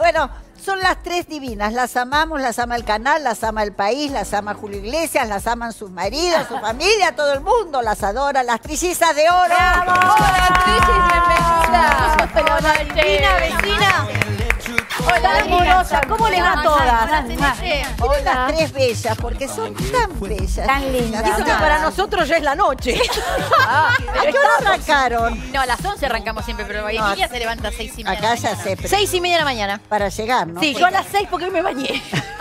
Bueno, son las tres divinas. Las amamos, las ama el canal, las ama el país, las ama Julio Iglesias, las aman sus maridos, su familia, todo el mundo. Las adora, las trillizas de oro. ¡Bravo! ¡Hola, bienvenida! Hola, vecina. Hola, amorosa. ¿Cómo les va a todas? Son las tres bellas, porque son tan bellas. Tan lindas. Y eso que para nosotros ya es la noche. ¿A qué hora arrancaron? No, a las 11 arrancamos siempre, pero Emilia se levanta a 6:30. Acá ya sé, pero 6:30 de la mañana. para llegar, ¿no? Sí, yo a las 6 porque hoy me bañé.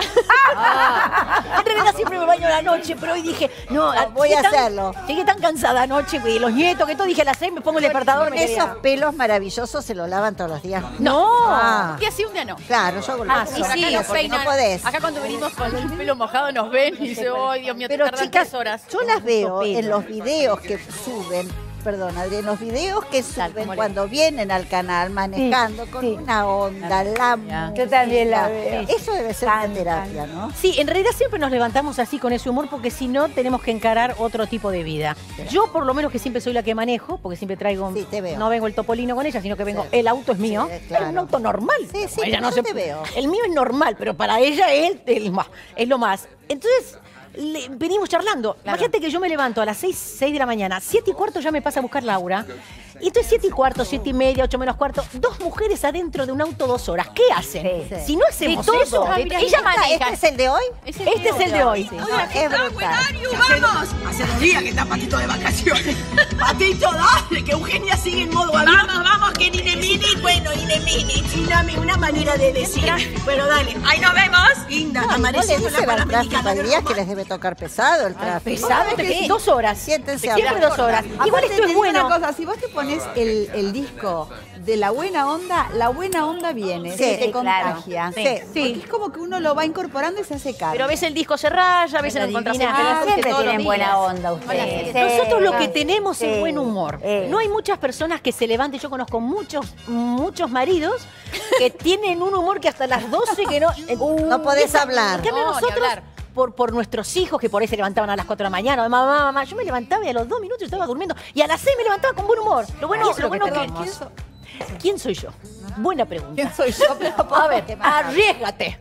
En realidad siempre me baño a la noche, pero hoy dije, no, voy a hacerlo. Llegué tan cansada anoche, y los nietos, que todo, dije a las 6 me pongo el despertador. Con esos pelos maravillosos se los lavan todos los días. No. Ah, Un día sí, un día no. claro, yo hago lo Ah, mismo. sí, Acá sí, porque no podés. Acá cuando venimos con el pelo mojado nos ven y dicen, ¡ay, Dios mío, te Pero tardan chicas, 3 horas! yo las veo Pelo. en los videos que suben, perdón, Adri, en los videos que suben ¿cómo le- cuando vienen al canal manejando con sí. una onda, la Yo también la música. veo. Eso debe ser una terapia, ¿no? Sí, en realidad siempre nos levantamos así con ese humor porque si no tenemos que encarar otro tipo de vida. Yo por lo menos que siempre soy la que manejo, porque siempre traigo, Sí, te veo. no vengo el topolino con ella, sino que vengo, Sí. el auto es mío, Sí, claro. es un auto normal. Sí, sí, Ella yo se- te veo. El mío es normal, pero para ella es lo más. Entonces, venimos charlando. Imagínate que yo me levanto a las 6 de la mañana, 7:15 ya me pasa a buscar Laura. Y entonces 7:15, 7:30, 8 menos cuarto, dos mujeres adentro de un auto 2 horas. ¿Qué hacen? Sí. Si no hacemos todo. eso, Ah, mira, ella maneja. ¿Este es el de hoy? Este es el de hoy. Ah, es brutal. ¡Vamos! Hace 2 días que está Patito de vacaciones. Patito, dale, que Eugenia sigue en modo avión. Vamos, que Nine Mini, bueno, Nine Mini. Dame una manera de decir. Bueno, dale. Ahí nos vemos. Linda, No le amanecimos dicen al tráfico Panamericana al de día Roma. que les debe tocar pesado el tráfico. ¿Sabes qué? 2 horas. Siéntense a Siempre hablar. 2 horas. Igual Aparte, esto te es digo bueno. una cosa, si vos te pones el disco de la buena onda viene, Sí, se te sí, contagia. Sí, Porque sí. es como que uno lo va incorporando y se hace cargo. Pero ves el disco se raya, ves el encontrarse en Divina. Facebook Siempre todos los tienen días. buena onda ustedes. Nosotros lo que Sí. tenemos es Sí. buen humor. No hay muchas personas que se levanten. Yo conozco muchos maridos que tienen un humor que hasta las 12 que no... No podés hablar. En cambio No, ni nosotros, hablar. por nuestros hijos que por ahí se levantaban a las 4 de la mañana, mamá, yo me levantaba y a los 2 minutos yo estaba durmiendo y a las 6 me levantaba con buen humor. Lo bueno, Lo bueno que tenemos. ¿Quién soy yo? Buena pregunta. ¿Quién soy yo? A ver, arriesgate.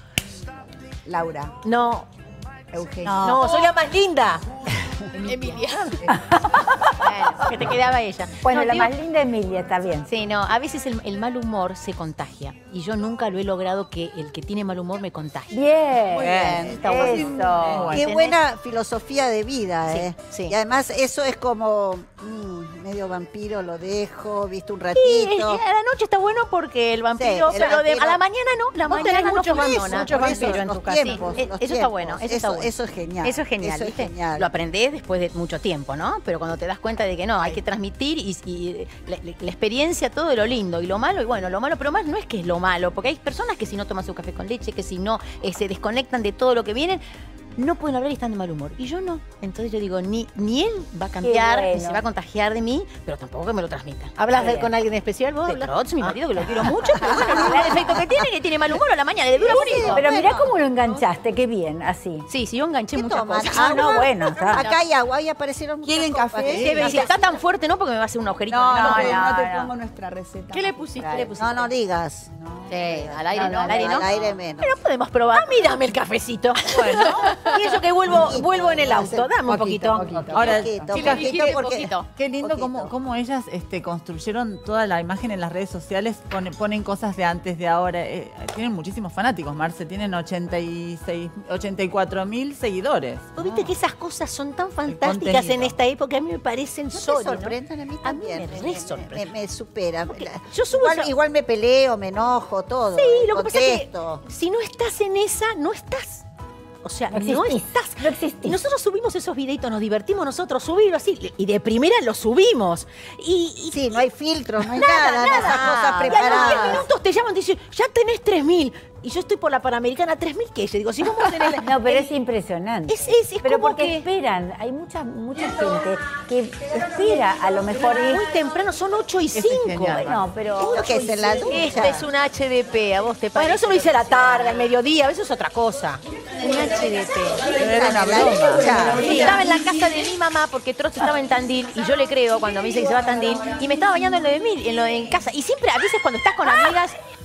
Laura, No, Eugenia. no, soy la más linda. Emilia. Que te quedaba ella. Bueno, No, la digo- más linda Emilia, está bien. Sí, no, a veces el mal humor se contagia y yo nunca lo he logrado que el que tiene mal humor me contagie. Bien. Muy bien. Está bueno. Qué buena filosofía de vida, Sí, ¿eh? sí. Y además eso es como medio vampiro, lo dejo, viste un Sí, ratito. a la noche está bueno porque el vampiro, Sí, el pero vampiro. a la mañana no, la Vos mañana tenés no muchos funciona. muchos vampiros en los tu casa. tiempos, Sí, los eso está tiempos. bueno, eso está bueno. Eso es genial. Eso es genial, Eso es ¿viste? genial. Lo aprendés después de mucho tiempo, ¿no? Pero cuando te das cuenta de que no, hay que transmitir y la experiencia, todo de lo lindo y lo malo, y bueno, lo malo, pero más no es que es lo malo, porque hay personas que si no toman su café con leche, que si no se desconectan de todo lo que vienen, no pueden hablar y están de mal humor. Y yo no. Entonces yo digo, ni él va a cambiar, bueno. ni se va a contagiar de mí, pero tampoco que me lo transmita. ¿Hablas Está bien. con alguien especial vos? De Trots, mi marido, que lo quiero mucho, pero bueno, el efecto que tiene mal humor a la mañana, le dura bonito. Pero mirá cómo lo enganchaste, qué bien, así. Sí, yo enganché ¿Qué muchas toman? cosas. Ah, no, bueno, está. Acá hay agua, ahí aparecieron muchas ¿Quieren copas. café? Sí, me dice, está tan fuerte, ¿no? Porque me va a hacer un agujerito. No, no, No, te no. pongo nuestra receta. ¿Qué le pusiste? Trae. No digas. Sí, al aire no, al aire no. Al aire menos. Pero podemos probar. A mí dame el cafecito. Bueno, y eso que vuelvo en el auto. Dame un poquito. Ahora, Poquito, chicas, poquito, porque- poquito. qué lindo Poquito. cómo ellas construyeron toda la imagen en las redes sociales, ponen cosas de antes, de ahora. Tienen muchísimos fanáticos, Marce, tienen 84.000 seguidores. ¿Vos viste que esas cosas son tan fantásticas contenido. en esta época? A mí me parecen ¿No te solo. sorprenden a mí A mí también? me re sorprenden. Me superan. yo subo igual, esa- igual me peleo, me enojo, todo. Sí, lo que pasa es contesto. que si no estás en esa, no estás. O sea, No no existís, estás. no existís. Y nosotros subimos esos videitos, nos divertimos nosotros, subirlo así. Y de primera lo subimos. Y Sí, no hay filtros, no hay nada, esas cosas Y a los 10 preparadas. minutos te llaman y te dicen, ya tenés 3.000. Y yo estoy por la Panamericana, 3.000, ¿qué? Yo digo, si vamos a tener... No, pero es impresionante. Es pero como porque que- esperan, hay mucha gente que espera a lo mejor ir. Muy temprano, son 8 y Ese es 5. genial. Bueno, pero. Lo que es en la ducha. Este es un HDP, a vos te parece. Bueno, eso lo hice a la tarde, al mediodía, a veces es otra cosa. Un HDP. Pero era una La broma. ducha. Sí, estaba en la casa de mi mamá porque Trots estaba en Tandil y yo le creo cuando me dice que se va a Tandil y me estaba bañando en lo de mí, en casa. Y siempre, a veces cuando estás con amigas,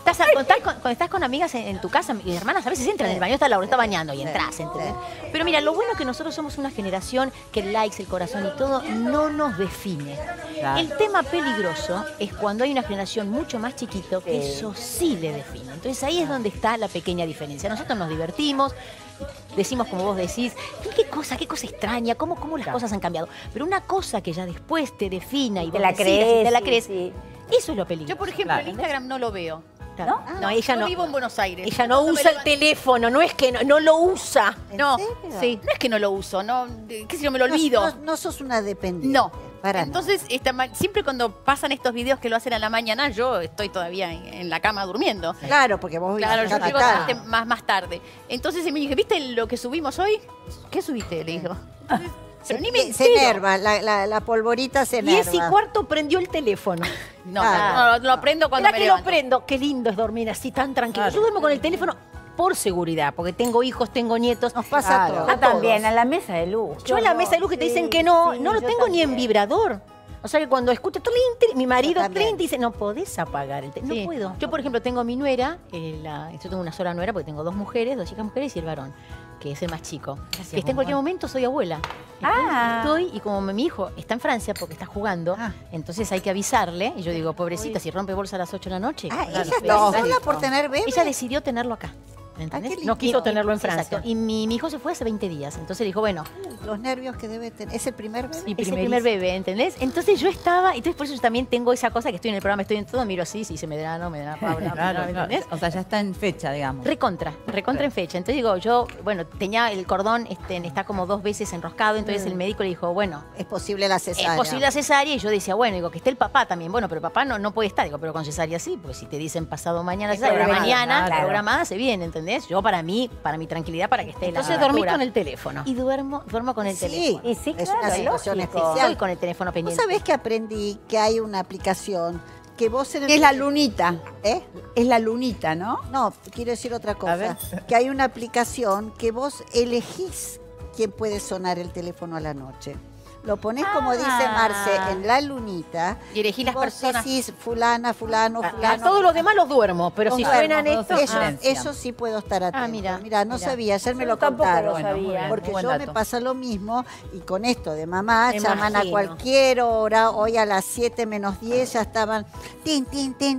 Cuando estás con amigas en tu casa, mis hermanas a veces entran en el baño, está Laura, está bañando y entras, ¿entendés? Pero mira, lo bueno es que nosotros somos una generación que el likes, el corazón y todo no nos define. Claro. El tema peligroso es cuando hay una generación mucho más chiquito que eso sí le define. Entonces ahí es donde está la pequeña diferencia. Nosotros nos divertimos, decimos como vos decís, qué cosa extraña, cómo las cosas han cambiado. Pero una cosa que ya después te defina y Te vos la decidas y crees, te la sí, crees, sí. eso es lo peligroso. Yo, por ejemplo, el Instagram no lo veo. Claro. No, ella Yo no. vivo en Buenos Aires. Ella no usa el teléfono, no es que no lo usa. No, serio? sí, no es que no lo uso, no, qué sé yo, me lo olvido. No sos una dependiente. No. Para Entonces, siempre cuando pasan estos videos que lo hacen a la mañana, yo estoy todavía en la cama durmiendo. nada. Claro, porque vos Claro, yo vivís llego acá. más tarde. Entonces él me dijo, ¿viste lo que subimos hoy? ¿Qué subiste? Le dijo. Pero ni me Se entero. enerva, la polvorita se enerva. 10:15 prendió el teléfono. No, Claro. lo aprendo cuando Mirá me que lo levanto. prendo. Qué lindo es dormir así, tan tranquilo. Yo duermo con el teléfono por seguridad, porque tengo hijos, tengo nietos. Nos pasa a todos. Yo también, a la mesa de luz. Yo en la mesa de luz que te dicen que no lo tengo ni en vibrador. O sea que cuando escucho trin, trin, mi marido Yo también. trin, dice, no podés apagar el teléfono. Sí. No puedo. Yo, por ejemplo, tengo mi nuera, yo tengo una sola nuera porque tengo 2 mujeres, 2 chicas mujeres y el varón, que es el más chico. Que está en cualquier momento, soy abuela. Ah. Estoy, y como mi hijo está en Francia porque está jugando, entonces hay que avisarle. Y yo digo, pobrecita, si rompe bolsa a las 8 de la noche. Ah, claro, ella está claro. sola por tener bebé. Ella decidió tenerlo acá. ¿Me entendés? qué lindo. No quiso tenerlo en Sí, Francia. exacto. Y mi hijo se fue hace 20 días. Entonces dijo, bueno, Los nervios que debe tener. ¿Es el primer bebé? es el primer bebé, ¿entendés? Entonces yo estaba, entonces por eso yo también tengo esa cosa que estoy en el programa, estoy en todo, miro así, si se me da, no me da, Paula, Claro, ¿me claro. entendés? O sea, ya está en fecha, digamos. Recontra en fecha. Entonces digo, yo, bueno, tenía el cordón, está como 2 veces enroscado, entonces el médico le dijo, bueno, Es posible la cesárea. es posible la cesárea, y yo decía, bueno, digo, que esté el papá también. Bueno, pero el papá no puede estar, digo, pero con cesárea sí, porque si te dicen pasado mañana, Es cesárea, programada, mañana, claro. programada, se viene, ¿entendés? Yo para mi tranquilidad, para que esté la Entonces dormís altura. con el teléfono. Y duermo con el Sí, teléfono. Y sí, es claro, una situación lógico. especial. Estoy con el teléfono ¿Vos pendiente. sabés que aprendí que hay una aplicación que vos en el... Es la lunita. ¿Eh? Es la lunita, ¿no? No, quiero decir otra ver. cosa. Que hay una aplicación que vos elegís quién puede sonar el teléfono a la noche. Lo ponés, como dice Marce, en la lunita. Y elegís las vos personas. Decís fulana, fulano, A fulano. todos los demás los duermo, pero si Duermo, suenan duermo, estos... duermo. Eso sí puedo estar atento. mira, no sabía, ayer me Yo lo tampoco contaron. lo Bueno, muy sabía. bien. Porque buen yo me dato. pasa lo mismo y con esto de mamá, Me llaman imagino. a cualquier hora, hoy a las 7 menos 10 ya estaban, tin.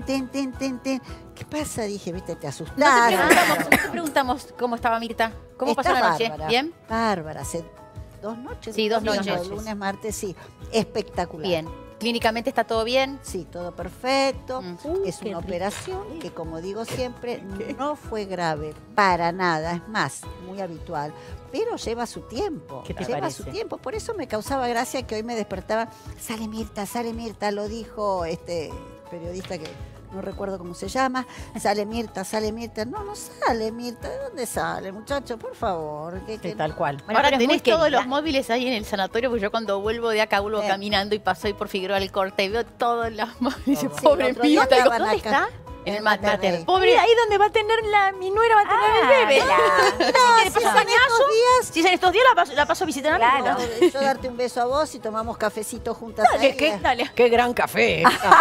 ¿Qué pasa? Dije, viste, te No asustaron. te preguntamos cómo estaba Mirta. ¿Cómo Está pasó la noche? bárbara, ¿Bien? Bárbara, hace 2 noches. Sí, 2 domingo, noches. Lunes, martes, sí. Espectacular. Bien. ¿Clínicamente está todo bien? Sí, todo perfecto. Es qué una rico. operación que, como digo siempre, no fue grave para nada. Es más, muy habitual. Pero lleva su tiempo. ¿Qué te lleva parece? su tiempo. Por eso me causaba gracia que hoy me despertaba. Sale Mirta, lo dijo este periodista que no recuerdo cómo se llama. Sale Mirta. No sale Mirta. ¿De dónde sale, muchacho? Por favor. Sí, tal cual. Bueno, Ahora pero es muy tenés todos querida. los móviles ahí en el sanatorio, porque yo cuando vuelvo de acá vuelvo caminando y paso ahí por Figueroa al Corte y veo todos los móviles. Sí, Pobre el otro día Mirta. Digo, estaban ¿dónde acá. está? En el Mater mater. Dei. Pobre. Ahí donde va a tener mi nuera va a tener el bebé. No, si son estos días, Si en estos días la paso a visitar a mi Claro. yo darte un beso a vos y tomamos cafecito juntas. Dale, ahí. qué gran café.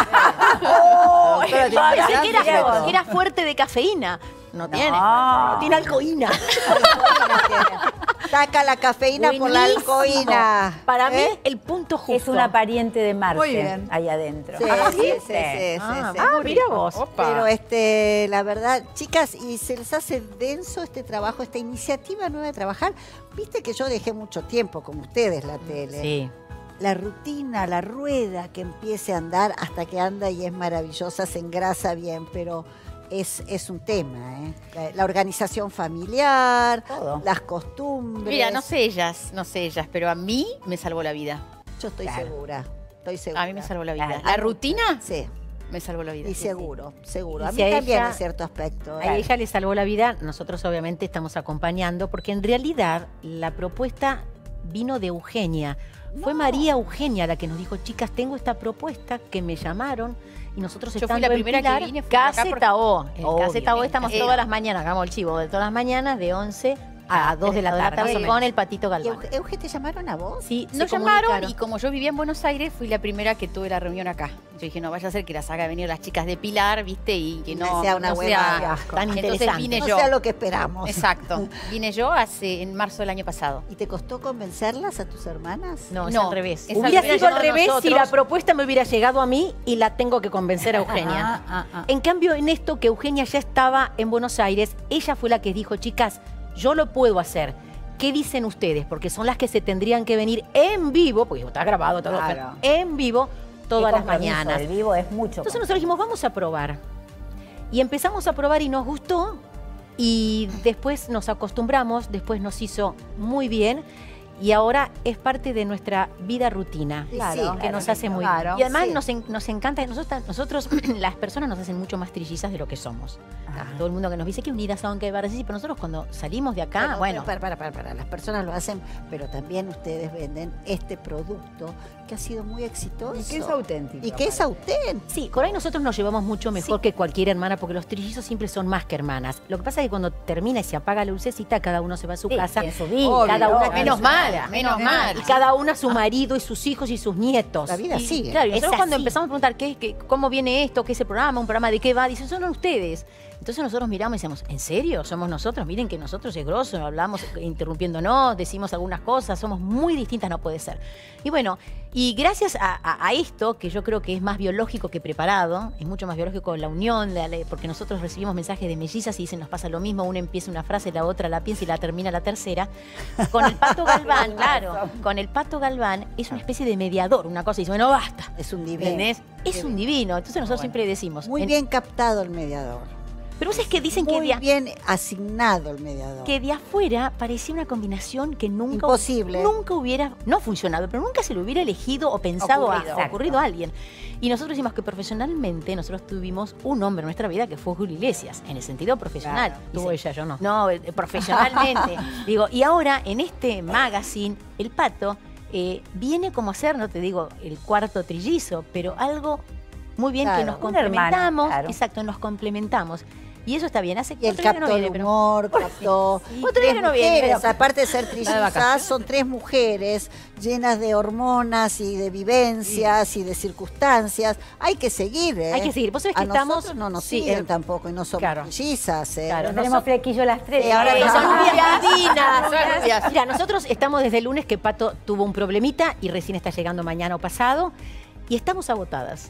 Doctora, tiene Pensé que café, todo. que era fuerte de cafeína. No tiene. No. Tiene alcoína. Saca la cafeína por la Buenísimo. alcoína. Para mí, ¿Eh? el punto justo. Es una pariente de Muy Marte bien. ahí adentro. Sí, sí. Mira vos. Pero la verdad, chicas, y se les hace denso este trabajo, esta iniciativa nueva de trabajar. Viste que yo dejé mucho tiempo con ustedes la tele. Sí. La rutina, la rueda que empiece a andar hasta que anda y es maravillosa, se engrasa bien, pero es un tema, ¿eh? La organización familiar, Todo. las costumbres. Mira, no sé ellas, pero a mí me salvó la vida. Yo estoy Claro. segura, estoy segura. A mí me salvó la vida. Claro. La rutina Sí, me salvó la vida. y seguro. Y A mí si a también ella- en cierto aspecto. A ella le salvó la vida, nosotros obviamente estamos acompañando, porque en realidad la propuesta vino de Eugenia. Fue María Eugenia la que nos dijo, chicas, tengo esta propuesta, que me llamaron, y nosotros Yo fui estando la en primera que Pilar, vine, fui acá Caseta O. En Obvio. Caseta O estamos Era. todas las mañanas, hagamos el chivo, de todas las mañanas, de 11 a 2 de la tarde. tarde con el Patito ¿Y Galván. Euge, te llamaron a vos? Sí, Nos se llamaron comunicaron. y como yo vivía en Buenos Aires, fui la primera que tuve la reunión acá. Yo dije, no vaya a ser que las haga venir las chicas de Pilar, ¿viste? Y que no sea una no hueva sea tan Entonces interesante. vine No yo. sea lo que esperamos. Exacto. Vine yo en marzo del año pasado. ¿Y te costó convencerlas a tus hermanas? No, es No, al revés. es Hubiera hubiera sido al llegado a revés si nosotros. la propuesta me hubiera llegado a mí y la tengo que convencer a Eugenia. En cambio, en esto que Eugenia ya estaba en Buenos Aires, ella fue la que dijo, chicas, yo lo puedo hacer. ¿Qué dicen ustedes? Porque son las que se tendrían que venir en vivo, porque está grabado todo, Claro. pero en vivo todas Qué las compromiso, mañanas. El vivo es mucho. Entonces nosotros dijimos, vamos a probar. Y empezamos a probar y nos gustó. Y después nos acostumbramos, después nos hizo muy bien. Y ahora es parte de nuestra vida rutina, Claro, que nos claro, hace muy claro. bien. Y además Sí. nos encanta, nosotros las personas nos hacen mucho más trillizas de lo que somos. Todo el mundo que nos dice que unidas son que sí, pero nosotros cuando salimos de acá, bueno, Para. Las personas lo hacen, pero también ustedes venden este producto que ha sido muy exitoso. Y que es auténtico. Y que es auténtico. sí, por ahí nosotros nos llevamos mucho mejor que cualquier hermana, porque los trillizos siempre son más que hermanas. Lo que pasa es que cuando termina y se apaga la lucecita, cada uno se va a su Sí, casa. en su vida, Obvio, cada una obvio. Menos mal, menos mal. Y cada una su marido y sus hijos y sus nietos. La vida Y, sigue. Claro, y Es nosotros cuando así. empezamos a preguntar cómo viene esto, qué es el programa, un programa de qué va, dicen, son ustedes. Entonces nosotros miramos y decimos, ¿en serio? ¿Somos nosotros? Miren que nosotros es grosso, hablamos interrumpiéndonos, decimos algunas cosas, somos muy distintas, no puede ser. Y bueno, y gracias a esto, que yo creo que es más biológico que preparado, es mucho más biológico la unión, porque nosotros recibimos mensajes de mellizas y dicen, nos pasa lo mismo, una empieza una frase, la otra la piensa y la termina la tercera. Con el Pato Galván, claro, con el Pato Galván es una especie de mediador, una cosa, y dice, bueno, basta. Es un divino. ¿Entendés? Es un divino. Entonces nosotros siempre decimos. Muy bien captado el mediador. Pero vos es que dicen Muy bien asignado el mediador. que de afuera parecía una combinación que nunca, Imposible. nunca hubiera, no funcionado, pero nunca se lo hubiera elegido o pensado ocurrido a alguien. Y nosotros decimos que profesionalmente nosotros tuvimos un hombre en nuestra vida que fue Julio Iglesias, en el sentido profesional. Claro. Tuvo ella, yo no. No, profesionalmente. Digo, y ahora en este magazine, el Pato viene como a ser, no te digo el cuarto trillizo, pero algo muy bien Claro, que nos un hermano, complementamos. claro. Exacto, nos complementamos. Y eso está bien. Hace Y él 4 días que captó no el viene, pero... humor, captó Otro día tres que no viene, mujeres, pero- aparte de ser de trillizas, vacaciones. son tres mujeres llenas de hormonas y de vivencias y de circunstancias. Hay que seguir, ¿eh? Hay que seguir. Vos sabés que a estamos- nosotros no nos sí, siguen tampoco y no somos claro. trillizas, ¿eh? Claro, Pero tenemos flequillo las tres. Sí, ahora Son no. rubias divinas. Son rubias. Mira, nosotros estamos desde el lunes que Pato tuvo un problemita y recién está llegando mañana o pasado y estamos agotadas.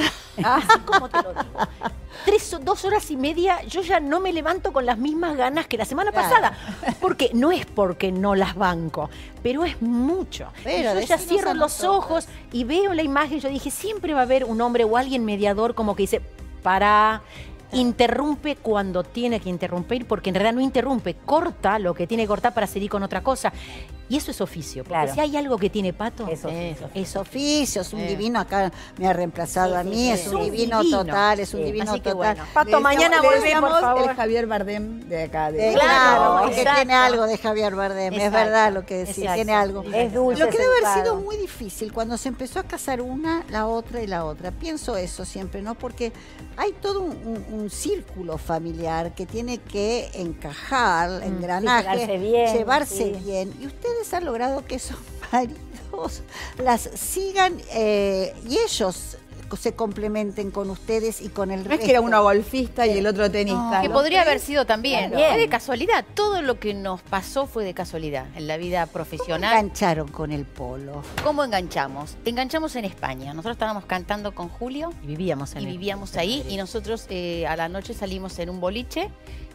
Así como te lo digo. 2 horas y media, yo ya no me levanto con las mismas ganas que la semana Claro. pasada. Porque no es porque no las banco, pero es mucho. Pero Y yo ya decinos cierro a los nosotras. ojos y veo la imagen. Yo dije, siempre va a haber un hombre o alguien mediador como que dice, para... Interrumpe cuando tiene que interrumpir, porque en realidad no interrumpe, corta lo que tiene que cortar para seguir con otra cosa. Y eso es oficio. Porque Claro. si hay algo que tiene Pato, Es oficio. Es oficio, es un divino. Acá me ha reemplazado a mí, es un sí. divino Divino. total, es un Sí. divino Así que total. bueno. Pato, mañana Le volvé, por decíamos favor. el Javier Bardem de acá. Claro, que exacto. tiene algo de Javier Bardem, es Exacto, verdad lo que decís, exacto. tiene algo. Es dulce, Lo que debe haber educado. sido muy difícil cuando se empezó a casar una, la otra y la otra. Pienso eso siempre, ¿no? Porque hay todo un círculo familiar que tiene que encajar, engranaje, llevarse bien, sí. bien. Y ustedes han logrado que esos maridos las sigan y ellos se complementen con ustedes y con el No resto. es que era uno golfista y el otro tenista. Que los podría tres- haber sido también. Claro. Fue de casualidad. Todo lo que nos pasó fue de casualidad en la vida profesional. Engancharon con el polo. ¿Cómo enganchamos? Enganchamos en España. Nosotros estábamos cantando con Julio y vivíamos en y él. vivíamos ahí. Y nosotros a la noche salimos en un boliche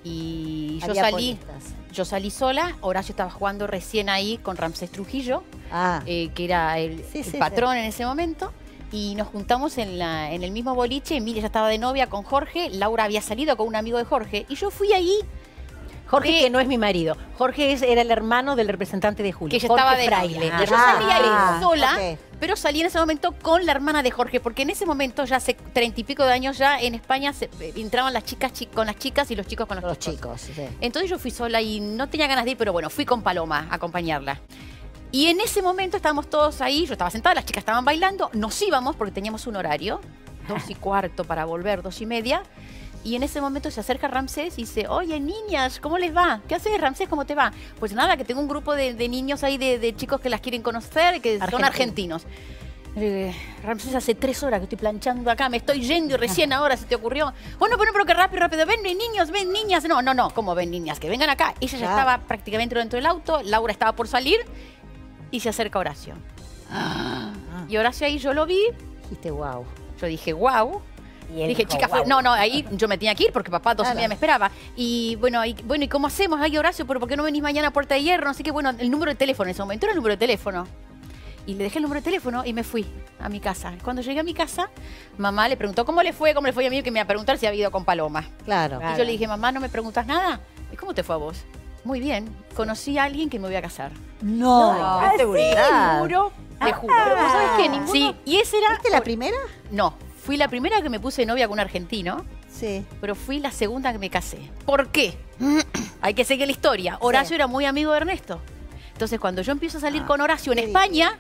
y Había polistas. yo salí sola. Horacio estaba jugando recién ahí con Ramsés Trujillo, Ah, que era el Sí, sí, patrón en ese momento. Y nos juntamos en el mismo boliche. Emilia ya estaba de novia con Jorge. Laura había salido con un amigo de Jorge. Y yo fui ahí, Jorge, de- que no es mi marido. Jorge era el hermano del representante de Julio. que ella Jorge estaba de Fraile. novia. Y yo salí ahí sola, ok. pero salí en ese momento con la hermana de Jorge, porque en ese momento, ya hace 30 y pico de años, ya en España entraban las chicas con las chicas y los chicos con los chicos. sí. Entonces yo fui sola y no tenía ganas de ir, pero bueno, fui con Paloma a acompañarla. Y en ese momento estábamos todos ahí, yo estaba sentada, las chicas estaban bailando, nos íbamos porque teníamos un horario, 2:15 para volver, 2:30. Y en ese momento se acerca Ramsés y dice, oye, niñas, ¿cómo les va? ¿Qué haces, Ramsés? ¿Cómo te va? Pues nada, que tengo un grupo de niños ahí, de chicos que las quieren conocer, que son argentinos. Ramsés, hace 3 horas que estoy planchando acá, me estoy yendo y recién ahora se te ocurrió. Bueno, pero que rápido. Ven, niños, ven, niñas. No, ¿cómo ven, niñas? Que vengan acá. Ella ya estaba prácticamente dentro del auto, Laura estaba por salir y se acerca Horacio. Y Horacio ahí yo lo vi. Dijiste, wow. Yo dije, wow. Y dije, chica, no, ahí yo me tenía que ir porque papá 2:30 me esperaba. Y bueno, ¿y cómo hacemos? Ay, Horacio, ¿pero por qué no venís mañana a Puerta de Hierro? No sé qué, bueno, el número de teléfono en ese momento era el número de teléfono. Y le dejé el número de teléfono y me fui a mi casa. Cuando llegué a mi casa, mamá le preguntó, ¿cómo le fue a mí? Que me iba a preguntar si había ido con Paloma. Claro. Y yo le dije, mamá, ¿no me preguntas nada? ¿Y cómo te fue a vos? Muy bien. Conocí a alguien que me voy a casar. No. ¡Qué seguridad! Te juro. Pero vos sabés que ninguno... Sí, y ese era... ¿Viste la primera? No, fui la primera que me puse de novia con un argentino, Sí. pero fui la segunda que me casé. ¿Por qué? Hay que seguir la historia. Horacio era muy amigo de Ernesto. Entonces, cuando yo empiezo a salir con Horacio en España,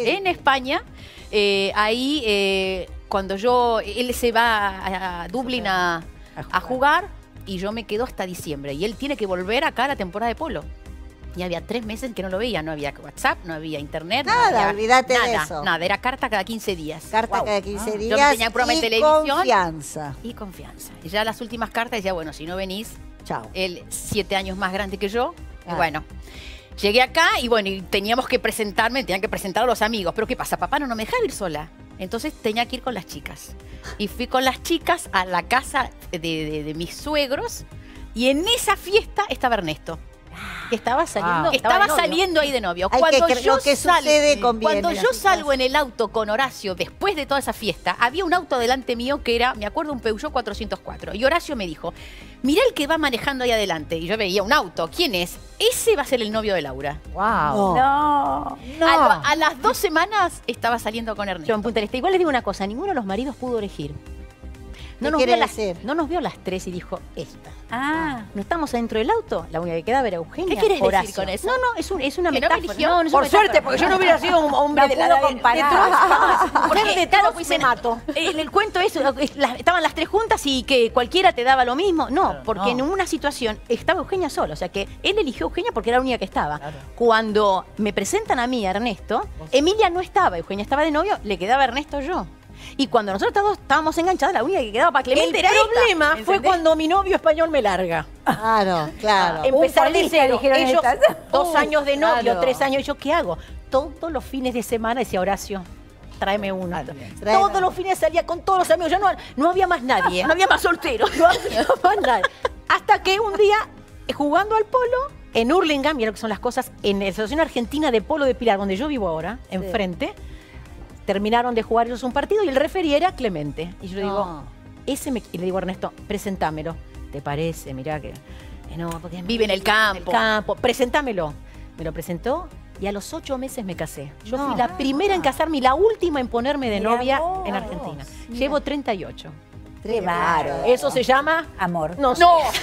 cuando él se va a Dublín a jugar y yo me quedo hasta diciembre. Y él tiene que volver acá a la temporada de polo. Y había 3 meses que no lo veía. No había WhatsApp, no había internet. Nada, olvídate de eso. Nada, era carta cada 15 días. Carta cada 15 Yo días tenía un programa de y televisión. confianza. Y confianza. Y ya las últimas cartas decía, bueno, si no venís, Chao. él 7 años más grande que yo. Ah. Y bueno, llegué acá y bueno, y teníamos que tenían que presentar a los amigos. Pero ¿qué pasa? Papá no me dejaba ir sola. Entonces tenía que ir con las chicas. Y fui con las chicas a la casa de mis suegros. Y en esa fiesta estaba Ernesto. Que estaba saliendo, Que estaba saliendo ahí de novio. Hay Cuando que yo lo que sucede conviene. Cuando yo salgo en el auto con Horacio, después de toda esa fiesta, había un auto delante mío que era, me acuerdo, un Peugeot 404. Y Horacio me dijo, mirá el que va manejando ahí adelante. Y yo veía un auto. ¿Quién es? Ese va a ser el novio de Laura. ¡Wow! No. A las 2 semanas estaba saliendo con Ernesto. Yo en Punta del Este. Igual les digo una cosa, ninguno de los maridos pudo elegir. ¿Qué quiere decir? No nos vio las 3 y dijo, esta. Ah. No estamos dentro del auto, la única que quedaba era Eugenia. ¿Qué quieres decir Horacio. con eso? No, es una ¿Que no metáfora. me eligió? No es Por una suerte, metáfora. porque yo no hubiera sido un hombre de la comparar. Porque de claro, todos pues, me mato. El cuento es, estaban las 3 juntas y que cualquiera te daba lo mismo. No, porque en una situación estaba Eugenia sola. O sea que él eligió a Eugenia porque era la única que estaba. Claro. Cuando me presentan a mí, a Ernesto, Emilia no estaba, Eugenia estaba de novio, le quedaba Ernesto yo. Y cuando nosotros todos estábamos enganchadas, la única que quedaba para Clemente era esta. El problema fue cuando mi novio español me larga. Claro, claro. Empezar de polista, cero. dijeron Ellos, estas. 2 años de novio, Claro. 3 años. ¿Y yo qué hago? Todos los fines de semana decía, Horacio, tráeme uno. Tráeme. Todos los fines salía con todos los amigos. Ya no había más nadie, no había más solteros, no había más nadie. Hasta que un día, jugando al polo, en Hurlingham, mira lo que son las cosas, en la Asociación Argentina de Polo de Pilar, donde yo vivo ahora, enfrente, terminaron de jugar ellos un partido y el referee era Clemente. Y yo le digo, y le digo a Ernesto, presentámelo. ¿Te parece? Mirá que... no, porque Vive en el campo. Presentámelo. Me lo presentó y a los 8 meses me casé. Yo fui la primera en casarme y la última en ponerme de novia en Argentina. Llevo 38. ¡Qué bárbaro! ¿Eso se llama? Amor. No.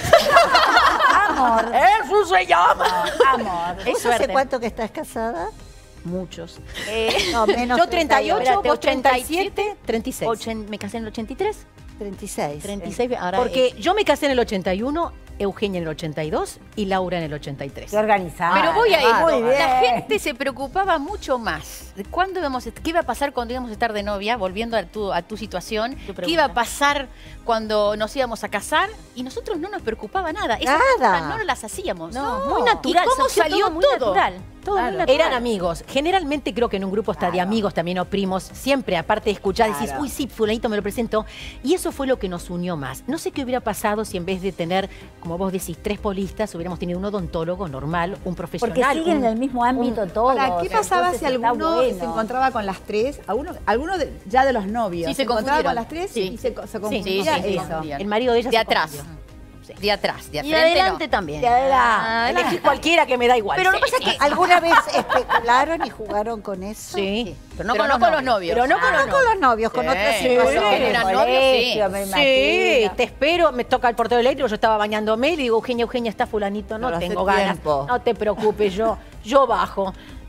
Amor. Eso se llama. Amor. Es ¿Vos hace suerte. cuánto que estás casada? Muchos. No, menos Yo 38, 38, vos 37, 36. Me casé en el 83. 36. 36. Ahora, Porque yo me casé en el 81, Eugenia en el 82 y Laura en el 83. Qué organizada. Pero voy a ir. Muy bien. La gente se preocupaba mucho más de qué iba a pasar cuando íbamos a estar de novia, volviendo a tu situación. pregunta. ¿Qué iba a pasar cuando nos íbamos a casar? Y nosotros no nos preocupaba nada. Esas Nada. cosas no las hacíamos. No, muy natural. ¿Y cómo surgió salió muy todo? natural. Todo muy natural. Eran Eran amigos. Generalmente creo que en un grupo está de amigos también o primos. Siempre, aparte de escuchar, decís, uy, sí, fulanito me lo presentó. Y eso fue lo que nos unió más. No sé qué hubiera pasado si en vez de tener, como vos decís, 3 polistas, hubiéramos tenido un odontólogo normal, un profesional. Porque siguen en el mismo ámbito todos. Ahora, ¿qué pasaba entonces si está alguno bueno. se encontraba con las 3? Alguno ya de los novios. Sí, se encontraba confundieron. con las 3 Sí. y se Sí, confundía sí, sí, eso. confundían. El marido de ella De se atrás. confundió. De atrás, de Y frente adelante no. también. De adelante. Elegí cualquiera que me da igual. Pero lo que pasa es que ¿Alguna vez especularon y jugaron con eso? Sí, pero no con los novios. Pero no con los No con los novios, con otras Sí, situaciones. bueno, eran novios, sí. Me Sí, imagino. te espero, me toca el portero eléctrico, yo estaba bañándome y le digo, Eugenia, está fulanito, no Pero hace tengo ganas. tiempo. No te preocupes, yo bajo.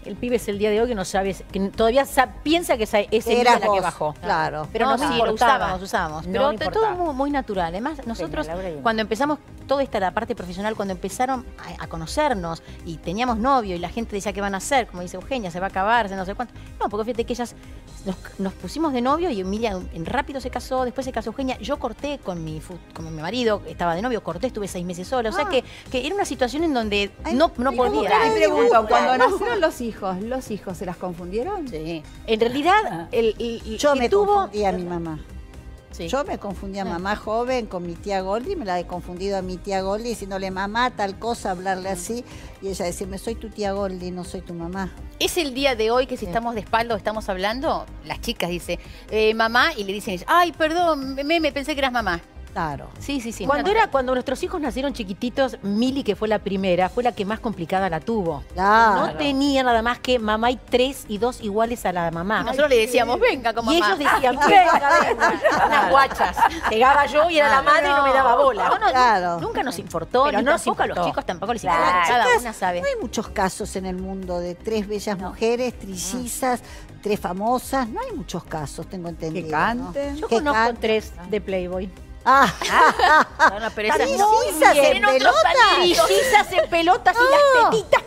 el pibe es el día de hoy que no sabe, que todavía piensa que es el día Eras la que vos, bajó. claro. Pero no, no, sí, lo usábamos. No Pero me todo importaba. muy, muy natural. Además, nosotros, Laura y yo. cuando empezamos toda la parte profesional, cuando empezaron a conocernos y teníamos novio y la gente decía, ¿qué van a hacer? Como dice Eugenia, se va a acabar, no sé cuánto. No, porque fíjate que ellas nos pusimos de novio y Emilia en rápido se casó, después se casó Eugenia. Yo corté con mi marido, estaba de novio, corté, estuve 6 meses sola. O sea que era una situación en donde no podía. Me pregunto, cuando nacieron los hijos se las confundieron? Sí. En realidad, Yo que me tuvo... confundí a mi mamá. Sí. Yo me confundí a mamá joven con mi tía Goldi, me la he confundido a mi tía Goldi diciéndole mamá, tal cosa, hablarle así, y ella decirme, soy tu tía Goldi, no soy tu mamá. Es el día de hoy que si estamos de espalda o estamos hablando, las chicas dicen, mamá, y le dicen, ay, perdón, me pensé que eras mamá. Claro. Sí. Cuando nuestros hijos nacieron chiquititos, Mili, que fue la primera, fue la que más complicada la tuvo. Claro. No tenía nada más que mamá y 3 y 2 iguales a la mamá. Y nosotros le decíamos, venga, como Y mamá. ellos decían, venga, unas guachas. Llegaba yo y era la madre y no me daba bola. No, Claro. nunca nos importó, Pero ni no nos tampoco a los importó. chicos tampoco les Claro. importó. Cada Chicas, una sabe. No hay muchos casos en el mundo de 3 bellas mujeres, trillizas, 3 famosas. No hay muchos casos, tengo entendido. Que canten. Yo Que conozco canten. 3 de Playboy. Ah, No, pero esas no. trillizas en Tienen otros pelotas. talentos. Trillizas en pelotas y las tetitas.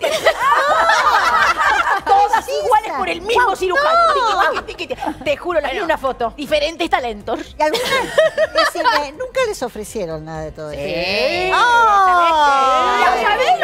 Todas iguales por el mismo cirujano. Te juro, les vi una foto. Diferentes talentos. Y algunas, decime, nunca les ofrecieron nada de todo eso. ¿Sabés